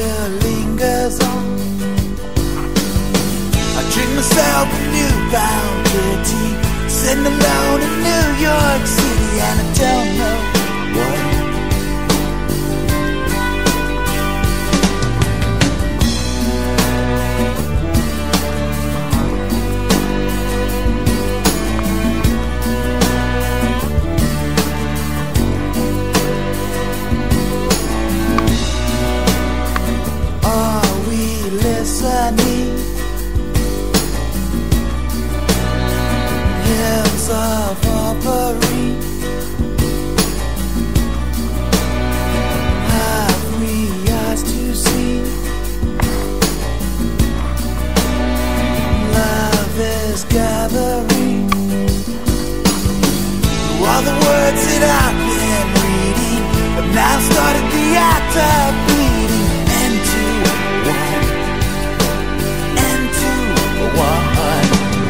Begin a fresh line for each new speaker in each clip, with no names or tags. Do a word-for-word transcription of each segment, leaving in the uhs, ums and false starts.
still lingers on. I drink myself a newfound pity, sitting alone in New York City, and I don't know what. Hills of offering, have we eyes to see? Love is gathering. All the words that I've been reading have now started the act of bleeding into one, into one.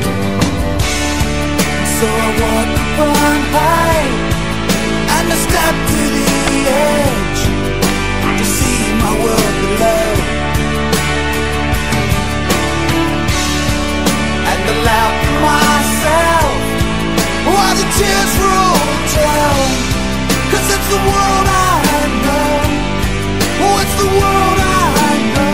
So I walk upon high and I step to the edge to see my world below, and allow myself while the tears roll down. 'Cause it's the world I know. Oh, it's the world I know.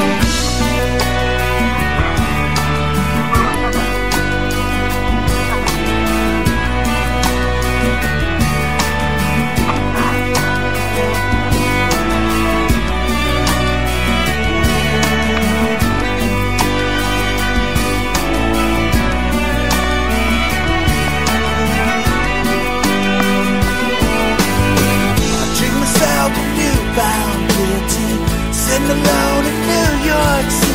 Sitting alone in New York City.